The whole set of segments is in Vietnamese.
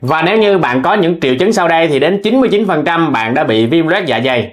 Và nếu như bạn có những triệu chứng sau đây thì đến 99% bạn đã bị viêm loét dạ dày.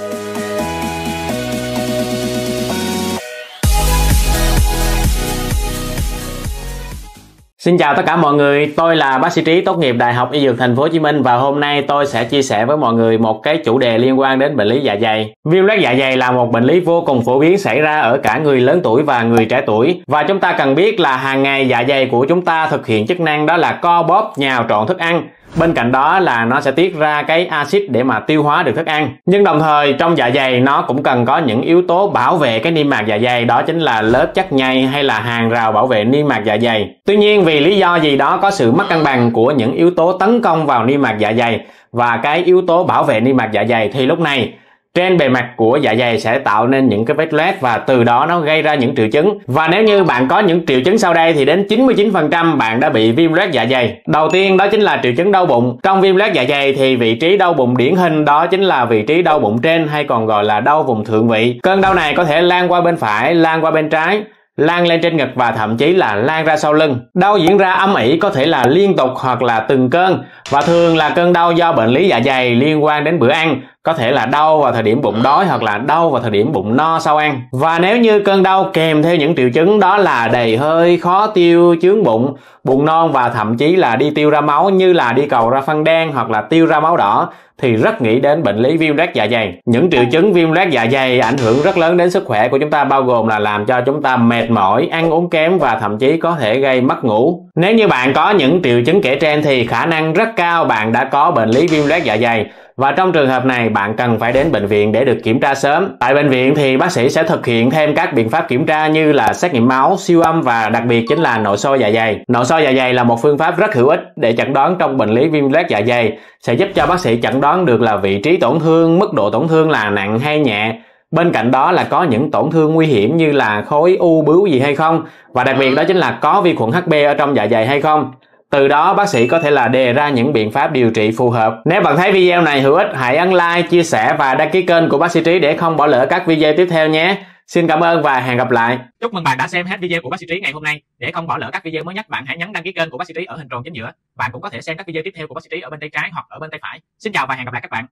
Xin chào tất cả mọi người, tôi là bác sĩ Trí, tốt nghiệp Đại học Y Dược Thành phố Hồ Chí Minh và hôm nay tôi sẽ chia sẻ với mọi người một cái chủ đề liên quan đến bệnh lý dạ dày. Viêm loét dạ dày là một bệnh lý vô cùng phổ biến xảy ra ở cả người lớn tuổi và người trẻ tuổi. Và chúng ta cần biết là hàng ngày dạ dày của chúng ta thực hiện chức năng đó là co bóp, nhào trộn thức ăn. Bên cạnh đó là nó sẽ tiết ra cái axit để mà tiêu hóa được thức ăn. Nhưng đồng thời trong dạ dày nó cũng cần có những yếu tố bảo vệ cái niêm mạc dạ dày, đó chính là lớp chất nhầy hay là hàng rào bảo vệ niêm mạc dạ dày. Tuy nhiên vì lý do gì đó có sự mất cân bằng của những yếu tố tấn công vào niêm mạc dạ dày và cái yếu tố bảo vệ niêm mạc dạ dày thì lúc này trên bề mặt của dạ dày sẽ tạo nên những cái vết loét và từ đó nó gây ra những triệu chứng. Và nếu như bạn có những triệu chứng sau đây thì đến 99% bạn đã bị viêm loét dạ dày. Đầu tiên đó chính là triệu chứng đau bụng. Trong viêm loét dạ dày thì vị trí đau bụng điển hình đó chính là vị trí đau bụng trên hay còn gọi là đau vùng thượng vị. Cơn đau này có thể lan qua bên phải, lan qua bên trái, lan lên trên ngực và thậm chí là lan ra sau lưng. Đau diễn ra âm ỉ có thể là liên tục hoặc là từng cơn và thường là cơn đau do bệnh lý dạ dày liên quan đến bữa ăn, có thể là đau vào thời điểm bụng đói hoặc là đau vào thời điểm bụng no sau ăn. Và nếu như cơn đau kèm theo những triệu chứng đó là đầy hơi, khó tiêu, chướng bụng, buồn nôn và thậm chí là đi tiêu ra máu như là đi cầu ra phân đen hoặc là tiêu ra máu đỏ thì rất nghĩ đến bệnh lý viêm loét dạ dày. Những triệu chứng viêm loét dạ dày ảnh hưởng rất lớn đến sức khỏe của chúng ta, bao gồm là làm cho chúng ta mệt mỏi, ăn uống kém và thậm chí có thể gây mất ngủ. Nếu như bạn có những triệu chứng kể trên thì khả năng rất cao bạn đã có bệnh lý viêm loét dạ dày. Và trong trường hợp này bạn cần phải đến bệnh viện để được kiểm tra sớm. Tại bệnh viện thì bác sĩ sẽ thực hiện thêm các biện pháp kiểm tra như là xét nghiệm máu, siêu âm và đặc biệt chính là nội soi dạ dày. Nội soi dạ dày là một phương pháp rất hữu ích để chẩn đoán trong bệnh lý viêm loét dạ dày, sẽ giúp cho bác sĩ chẩn đoán được là vị trí tổn thương, mức độ tổn thương là nặng hay nhẹ. Bên cạnh đó là có những tổn thương nguy hiểm như là khối u bướu gì hay không, và đặc biệt đó chính là có vi khuẩn HB ở trong dạ dày hay không. Từ đó bác sĩ có thể là đề ra những biện pháp điều trị phù hợp. Nếu bạn thấy video này hữu ích, hãy ấn like, chia sẻ và đăng ký kênh của bác sĩ Trí để không bỏ lỡ các video tiếp theo nhé. Xin cảm ơn và hẹn gặp lại. Chúc mừng bạn đã xem hết video của bác sĩ Trí ngày hôm nay. Để không bỏ lỡ các video mới nhất, bạn hãy nhấn đăng ký kênh của bác sĩ Trí ở hình tròn chính giữa. Bạn cũng có thể xem các video tiếp theo của bác sĩ Trí ở bên tay trái hoặc ở bên tay phải. Xin chào và hẹn gặp lại các bạn.